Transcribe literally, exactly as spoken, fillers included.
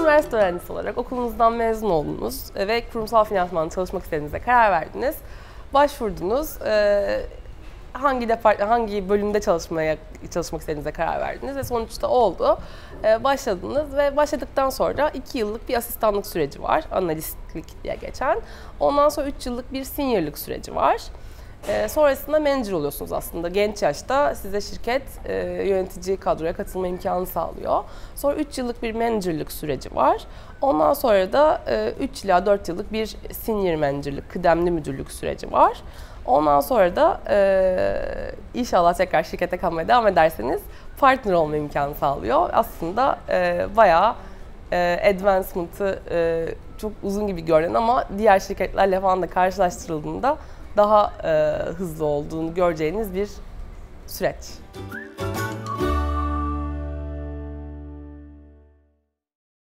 üniversite öğrencisi olarak okulunuzdan mezun oldunuz ve kurumsal finansmanda çalışmak istediğinize karar verdiniz. Başvurdunuz. E, hangi depart hangi bölümde çalışmaya çalışmak istediğinize karar verdiniz ve sonuçta oldu. Ee, başladınız ve başladıktan sonra iki yıllık bir asistanlık süreci var. Analistlik diye geçen. Ondan sonra üç yıllık bir seniorlık süreci var. Ee, sonrasında manager oluyorsunuz aslında. Genç yaşta size şirket e, yönetici kadroya katılma imkanı sağlıyor. Sonra üç yıllık bir managerlık süreci var. Ondan sonra da e, üç ila dört yıllık bir senior managerlık, kıdemli müdürlük süreci var. Ondan sonra da e, inşallah tekrar şirkete kalmaya devam ederseniz partner olma imkanı sağlıyor. Aslında e, bayağı e, advancement'ı e, çok uzun gibi görünen ama diğer şirketlerle falan da karşılaştırıldığında daha e, hızlı olduğunu göreceğiniz bir süreç.